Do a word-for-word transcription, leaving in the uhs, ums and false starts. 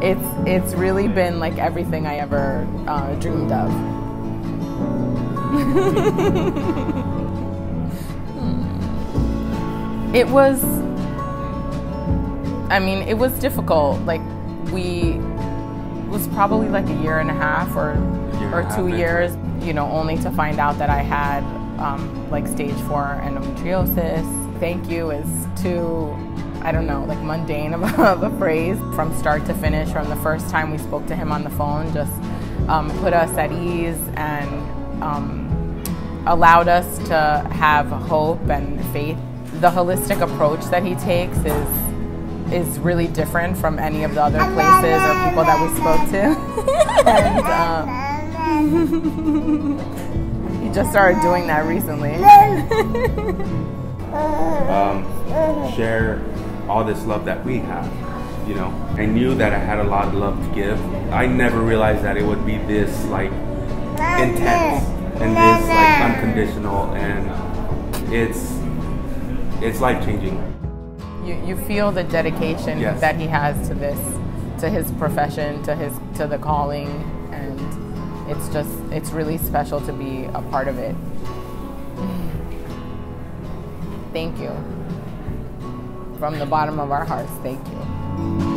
it's it's really been like everything I ever uh, dreamed of. It was, I mean, it was difficult. Like we, it was probably like a year and a half or or two years, you know, only to find out that I had um, like stage four endometriosis. Thank you is too, I don't know, like mundane of a, of a phrase. From start to finish, from the first time we spoke to him on the phone, just um, put us at ease and um, allowed us to have hope and faith. The holistic approach that he takes is is really different from any of the other places or people that we spoke to. And um, he just started doing that recently. um, share all this love that we have, you know. I knew that I had a lot of love to give. I never realized that it would be this like intense and this like unconditional, and it's it's life-changing. You you feel the dedication Yes. that he has to this, to his profession, to his to the calling, and it's just it's really special to be a part of it. Thank you. From the bottom of our hearts, thank you.